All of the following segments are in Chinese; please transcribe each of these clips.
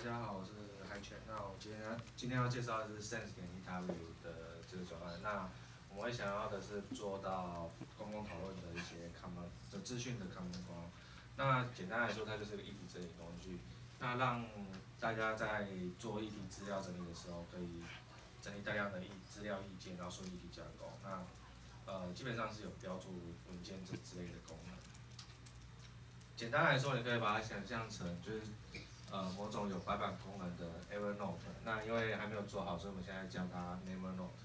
家好，我是海泉。那我今天要介绍的是 Sense.ew 的这个专案。那我们会想要的是做到公共讨论的一些 common 的资讯的 common ground。那简单来说，它就是个议题整理工具。那让大家在做议题资料整理的时候，可以整理大量的资料意见，然后做议题架构。那基本上是有标注文件这之类的功能。简单来说，你可以把它想象成就是某种有白板功能的 Evernote。那因为还没有做好，所以我们现在叫它 Nevernote。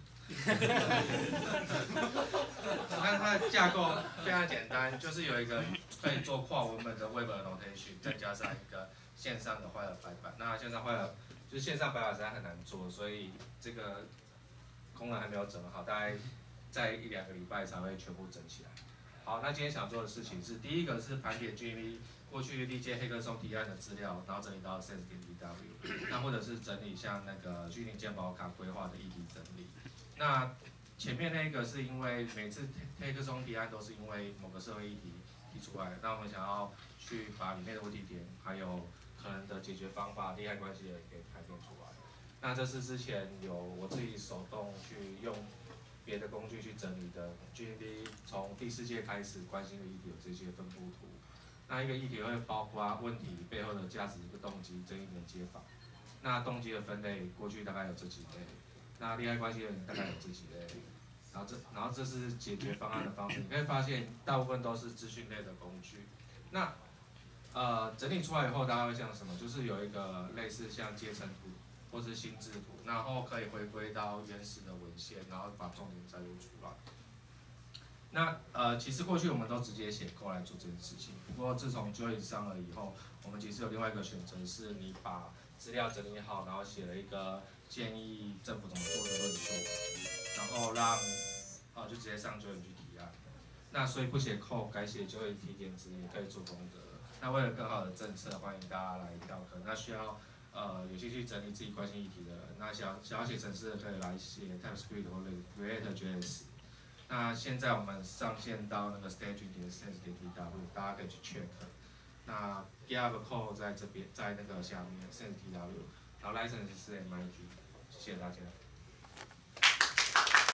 那它的架构非常简单，就是有一个可以做跨文本的 Web Annotation， 再加上一个线上的坏了白板。那线上坏了，就是线上白板实在很难做，所以这个功能还没有整好，大概在1-2个礼拜才会全部整起来。好，那今天想做的事情是，第一个是盘点 GMV 过去历届黑客松提案的资料，然后整理到 Sense.ew， 那或者是整理像那个虚拟健保卡规划的议题整理。那前面那个是因为每次黑客松提案都是因为某个社会议题提出来，那我们想要去把里面的问题点，还有可能的解决方法、利害关系人给排列出来。那这是之前有我自己手动去用别的工具去整理的 GMV， 从第4届开始关心的议题有这些分布图。那一个议题会包括问题背后的价值、一个动机、争议连接法。那动机的分类，过去大概有这几类。那利害关系人大概有这几类。然后这是解决方案的方式。你可以发现，大部分都是资讯类的工具。那整理出来以后，大家会像什么？就是有一个类似像阶层图或是心智图，然后可以回归到原始的文献，然后把重点摘录出来。那其实过去我们都直接写code来做这件事情，不过自从Join上了以后，我们其实有另外一个选择，是你把资料整理好，然后写了一个建议政府怎么做的论述，然后让就直接上Join去提案。那所以不写code，改写Join提点子也可以做功德。那为了更好的政策，欢迎大家来跳课。那需要有兴趣整理自己关心议题的人，那想要写程式的可以来写 TypeScript 或者 React.js。那现在我们上线到那个 staging.sense.tw， 大家可以去 check。那 GitHub code 在这边，在那个下面 sense.tw， 然后 license 是 MIT， 谢谢大家。